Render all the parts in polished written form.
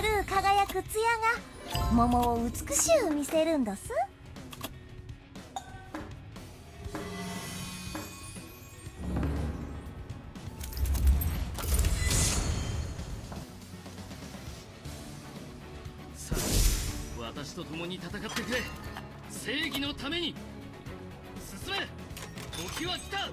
る輝く艶が桃を美しゅう見せるんどす。 さあ、私と共に戦ってくれ。正義のために進め。時は来た。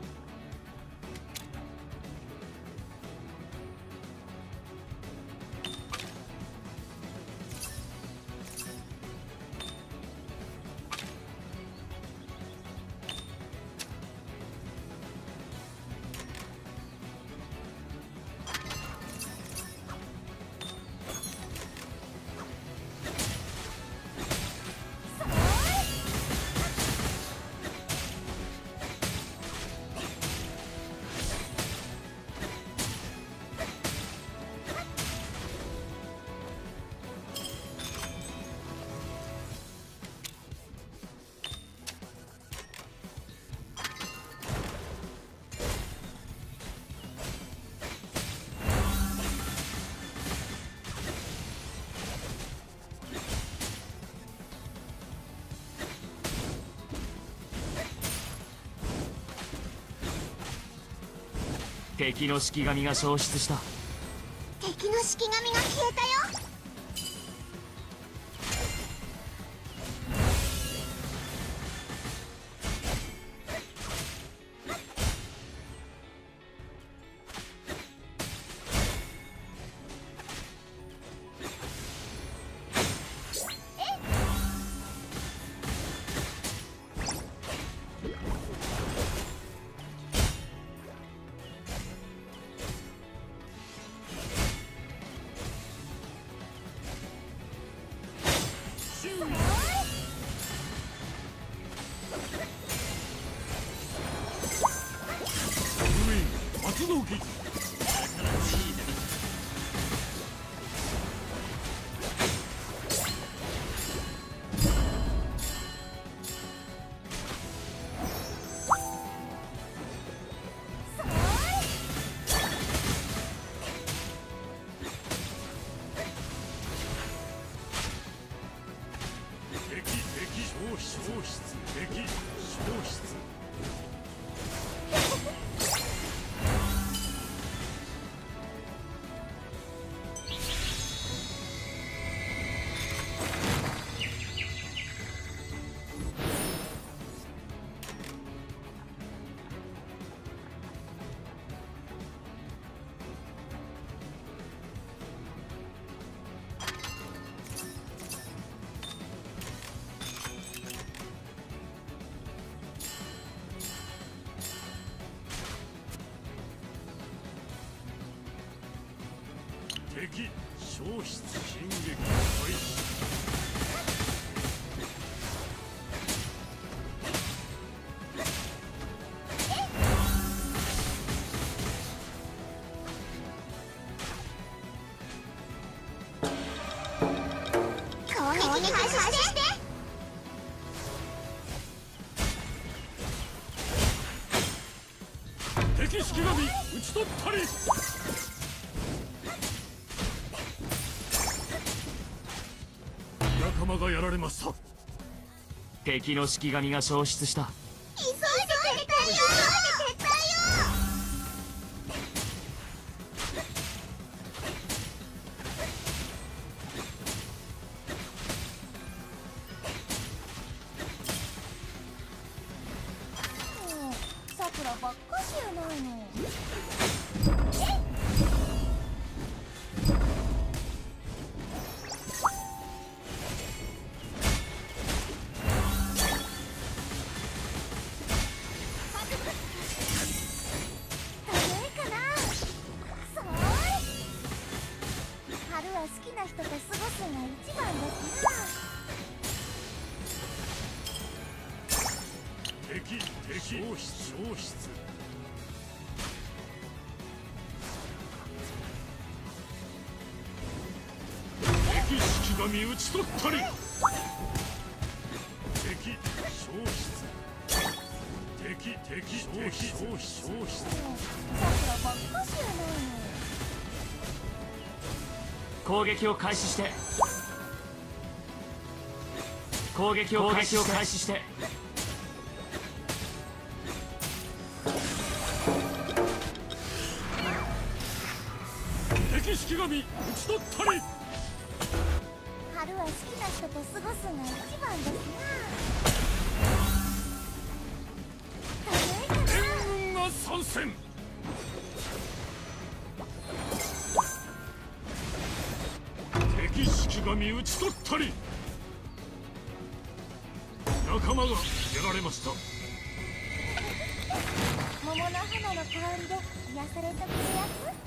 敵の式神が消失した。 敵の式神が消えたよ。 敵消失進撃開始。 攻撃開始して。 敵式神討ち取ったり。仲間がやられました。 敵の式神が消失した。 急いで撤退よ。さくらばっかしやないの。好きな人と過ごすのが一番ですな。 敵消失。敵式神討ち取ったり。敵消失。敵消失。 さくらばっかしやないの。 攻撃を開始して、攻撃を開始して、 敵式神討ち取ったり。 春は好きな人と過ごすのが一番ですな。 援軍が参戦。敵式神討ち取ったり。仲間がやられました。 桃の花の香りで癒されてくれやす。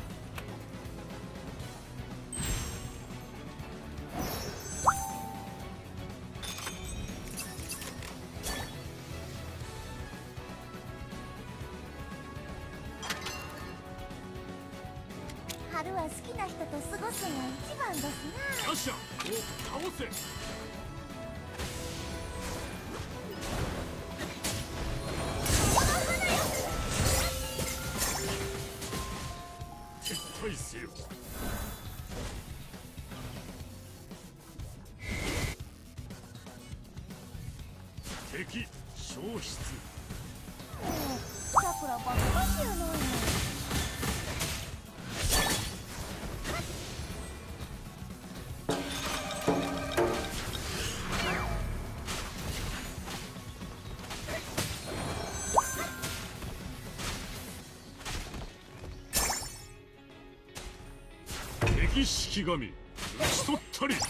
春は好きな人と過ごすのが一番ですな。 ヤシャを倒せ。撤退せよ。敵消失。 さくらばっかしやないの。 敵式神討ち取ったり。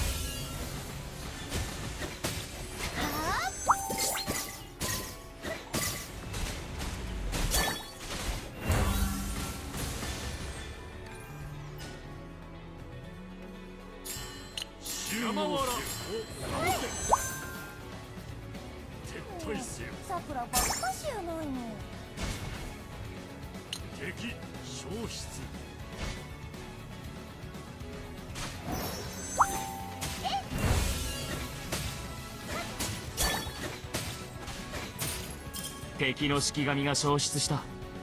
山原を倒せ。撤退せよ。 さくらばっかしやないの。 敵消失。 敵の式神が消失した。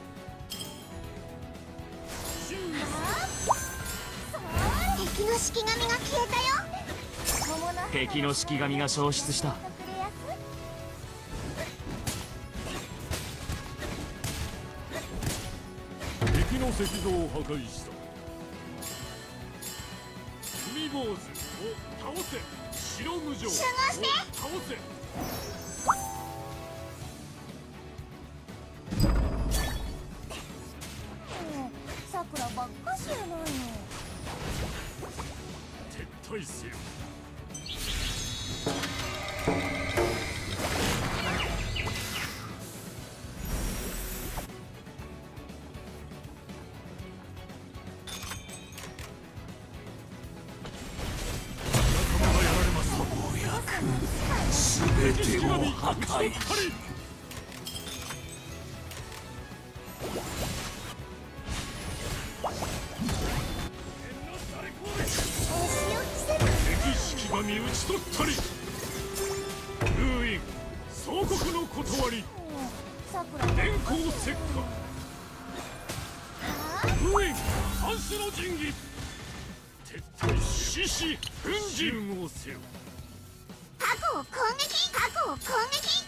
敵の式神が消えたよ。 敵の式神が消失した。 敵の石像を破壊した。海坊主を倒せ。白無常を倒せ。 さくらばっかしやないの。 撤退せよ。仲間がやられます。 全てを破壊。 敵式神討ち取ったり。封印総国の断り。電光石火。封印三種の神器。撤退獅子奮陣をせよ。 過去を攻撃。過去を攻撃。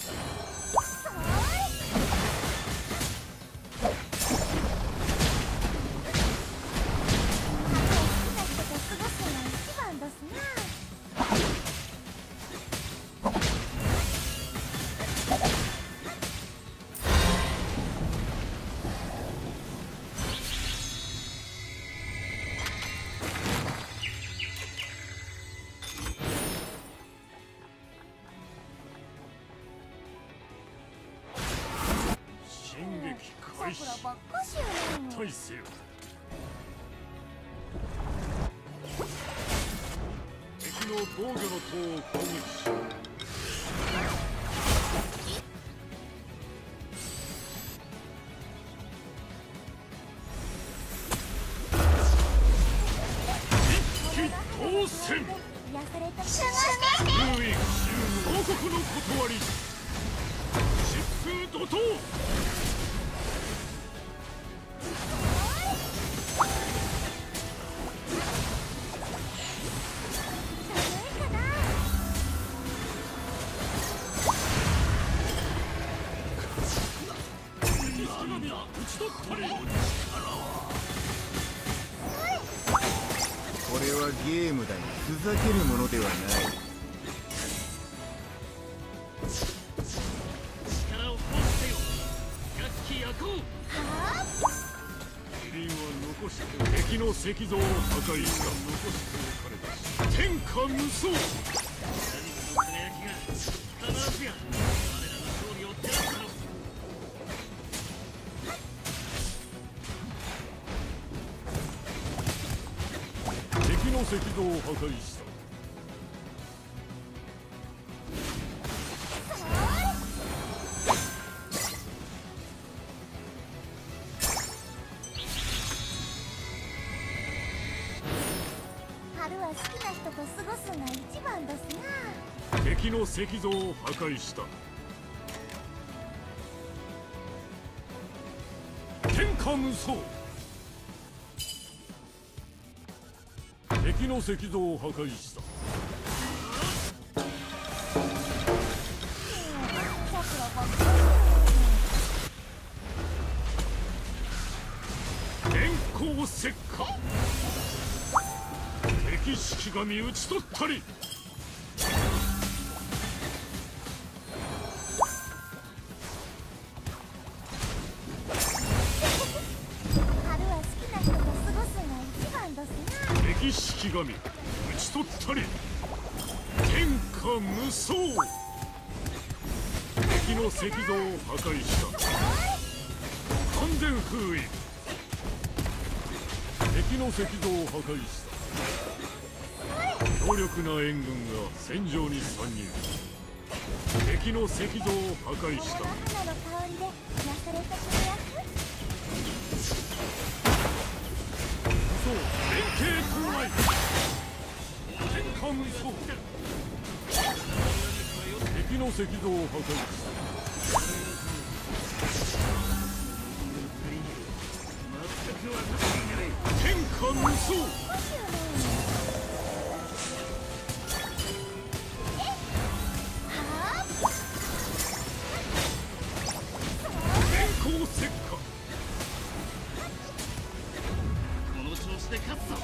開始。撤退せよ。敵の防御の塔を攻撃し。一騎当選。封印王国の断り。疾風怒涛。 ち取ったり。 これはゲームだよ。ふざけるものではない。 力を行使せよ。百鬼夜行。 キリンは残して敵の石像を破壊した。残しておかれたし天下無双。 輝きが必ずや我らの勝利を照らすだろう。 敵の石像を破壊した。 春は好きな人と過ごすのが一番ですな。 敵の石像を破壊した。天下無双。敵の石像を破壊した。電光石火。敵式神討ち取ったり。 春は好きな人と過ごすのが一番ですな。 敵式神討ち取ったり。天下無双。敵の石像を破壊した。完全封印。敵の石像を破壊した。強力な援軍が戦場に参入。敵の石像を破壊した。 桃の花の香りで癒されてくるやつ。 そう連携到来。天下無双。敵の石像を破壊した。天下無双。電光石火。 この調子で勝つぞ。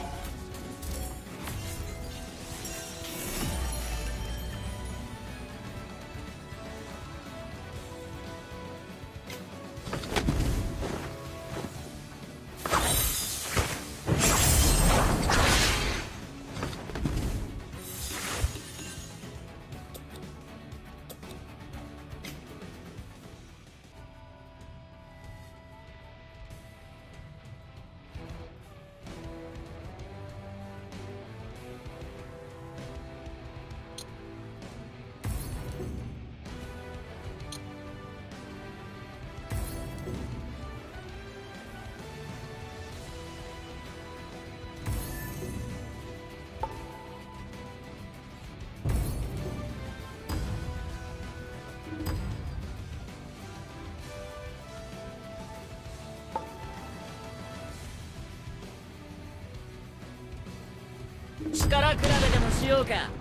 力比べでもしようか。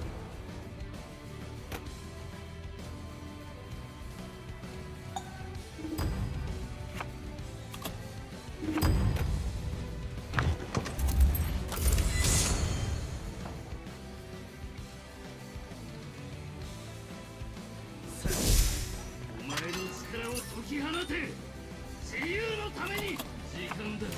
お前の力を解き放て。自由のために時間だ。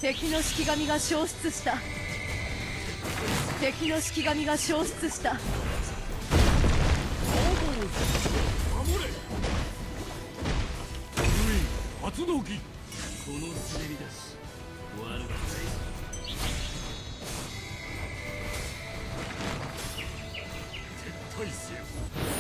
敵の式神が消失した。敵の式神が消失した。 守れ。封印発動機。 この滑り出し悪くないぞ。 撤退せよ。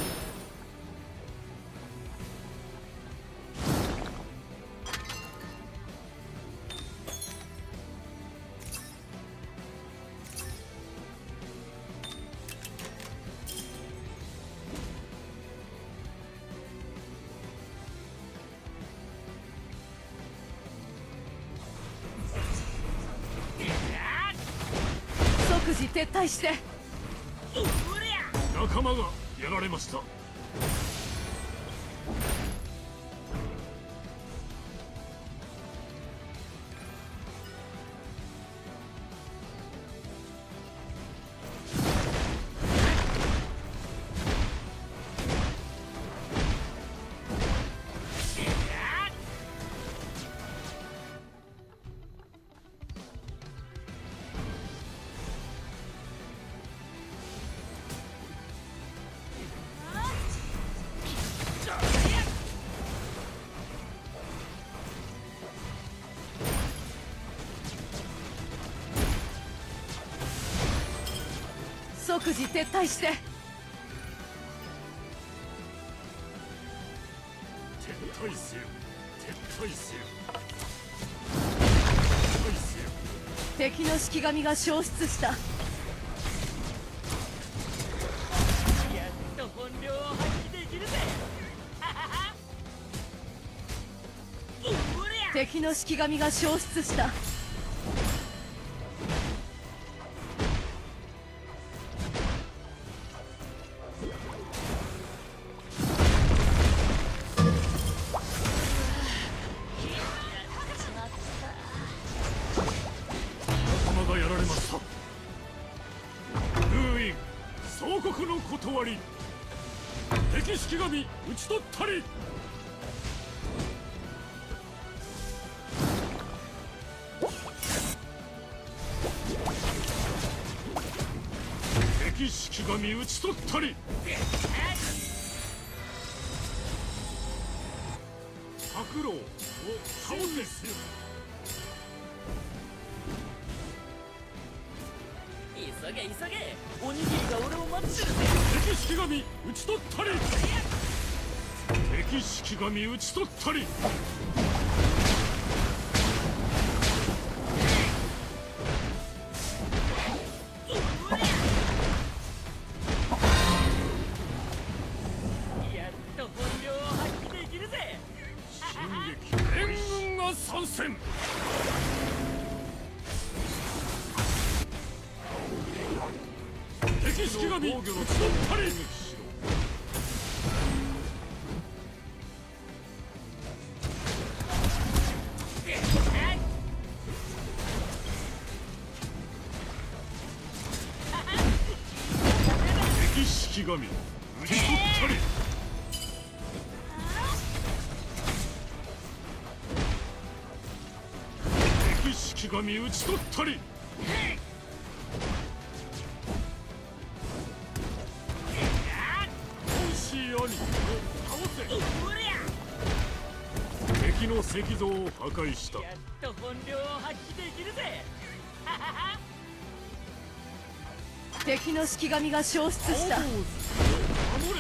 即時撤退して。 仲間がやられました。 即時撤退して。 撤退せよ。撤退せよ。撤退せよ。 敵の式神が消失した。 やっと本領を発揮できるぜ。 敵の式神が消失した。 仲間がやられました。封印総国の断り。敵式神討ち取ったり。敵式神討ち取ったり。白狼を倒せ。 急げ急げ、おにぎりが俺を待ってるぜ。 敵式神討ち取ったり。敵式神討ち取ったり。 やっと本領を発揮できるぜ。 進撃援軍が参戦。敵式神討ち取ったり。敵式神討ち取ったり。敵式神討ち取ったり。兄を倒せ。敵の石像を破壊した。 やっと本領を発揮できるぜ。 敵の式神が消失した。 守れ。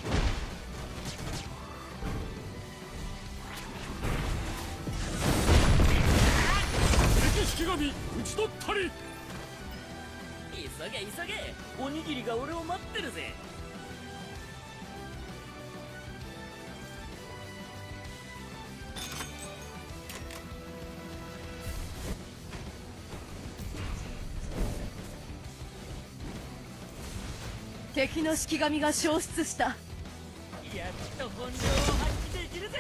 敵式神討ち取ったり。 急げ急げ、おにぎりが俺を待ってるぜ。 敵の式神が消失した。 やっと本領を発揮できるぜ。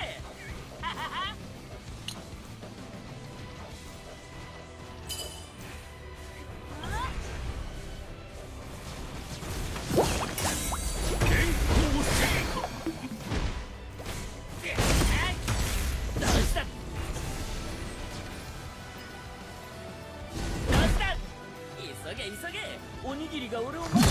おにぎりが俺を待ってるぜ。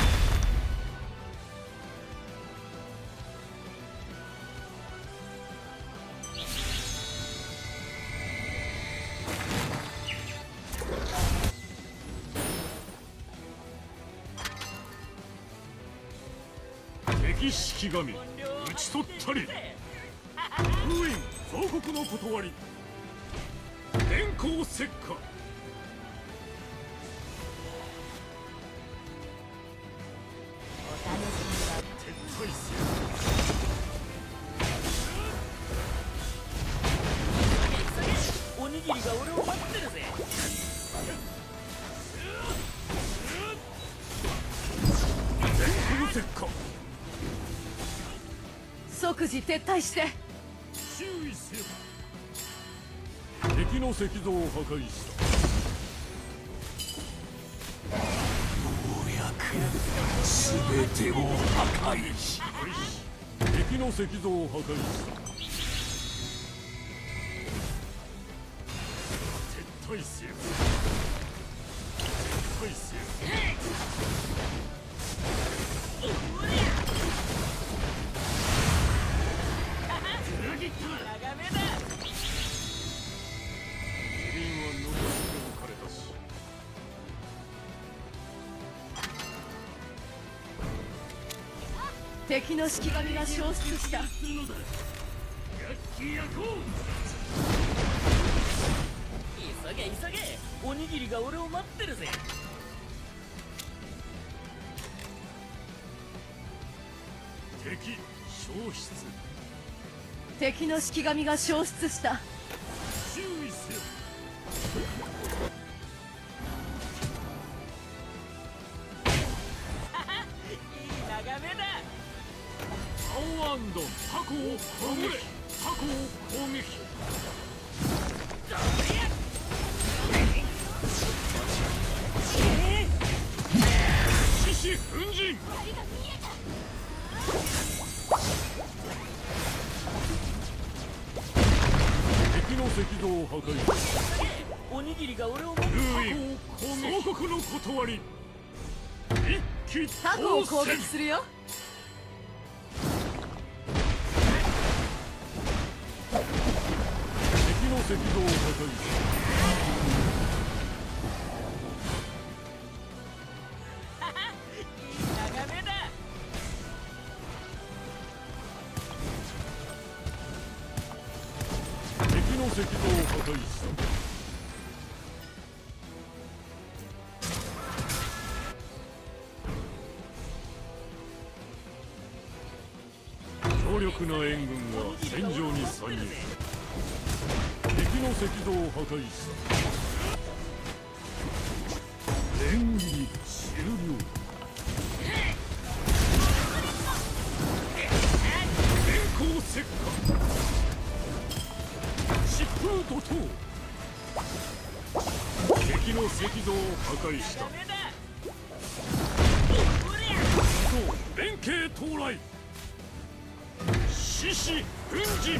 敵式神討ち取ったり。封印総国の断り。電光石火。撤退せよ。 おにぎりが俺を待ってるぜ。 電光石火。 即時撤退して。 注意せよ。敵の石像を破壊した。 全てを破壊し、 敵の石像を破壊した。撤退せよ。撤退せよ。 眺めだ。 キリンは残しておかれたし。 敵の式神が消失した。 急げ急げ、おにぎりが俺を待ってるぜ。 敵消失。 敵の式神が消失した。 注意せよ。 いい眺めだ。 青アンドタコを攻撃。タコを攻撃。獅子奮陣。敵の石像を破壊。 おにぎりが俺を待ってる。 封印総国の断り。一騎タコを攻当選。 撃するよ。 敵の石像を破壊した。 眺めだ。 敵の石像を破壊した。強力な援軍が戦場に参入。敵の石像を破壊した。連切り終了。電光石火。疾風怒涛。敵の石像を破壊した。連携到来。獅子奮陣。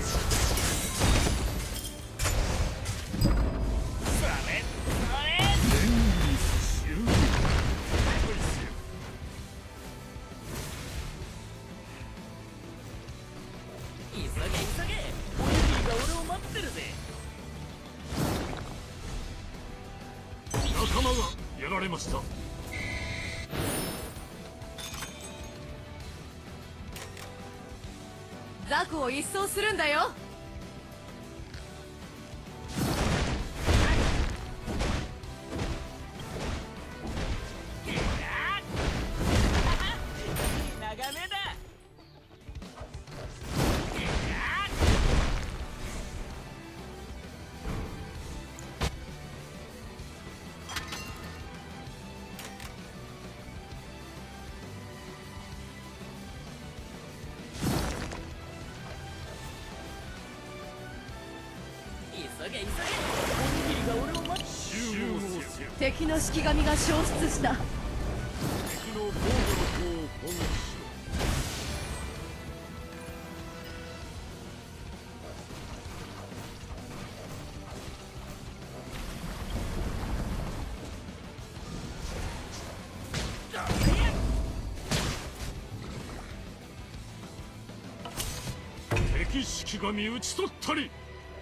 急げ急げ、おにぎりが俺を待ってるぜ。 仲間がやられました。 ザクを一掃するんだよ。 眺めだ。急げ急げ、おにぎりが俺を待って。 集合せよ。 敵の式神が消失した。 敵の防御の塔を攻撃しろ。 敵式神討ち取ったり。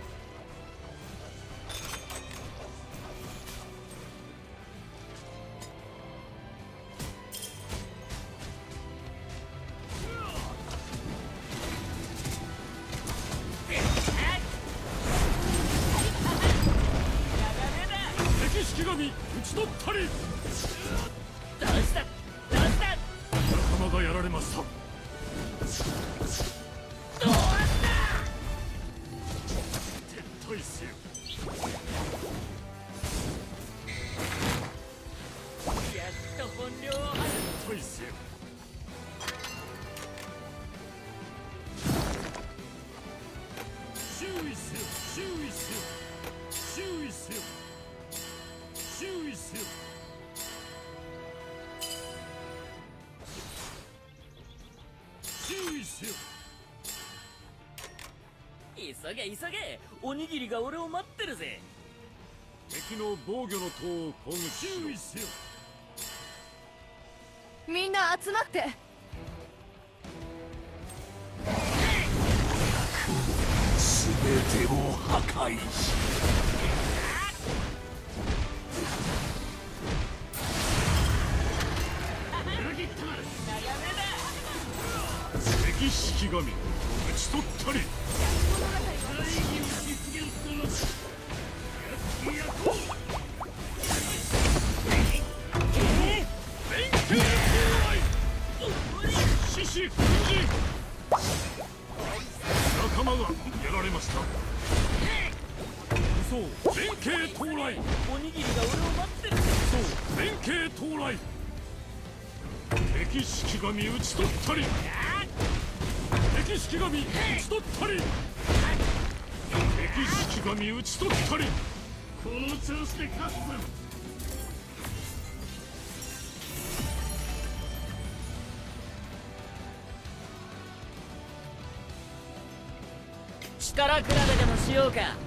敵式神討ち取ったり。 どうしたどうした仲間がやられました。 どうした撤退せよ。 やっと本領を発撤退せよ。注意せよ注意せよ注意せよ注意せよ。注意せよ。 急げ急げ、おにぎりが俺を待ってるぜ。 敵の防御の塔を攻撃しろ。注意せよ。 みんな集まって。 全てを破壊し敵式神討ち取ったり。獅子奮陣。仲間がやられました。そう連携到来。 おにぎりが俺を待ってるぜ。 そう連携到来。敵式神討ち取ったり。敵式神討ち取ったり。敵式神討ち取ったり。 この調子で勝つぞ。 力比べでもしようか。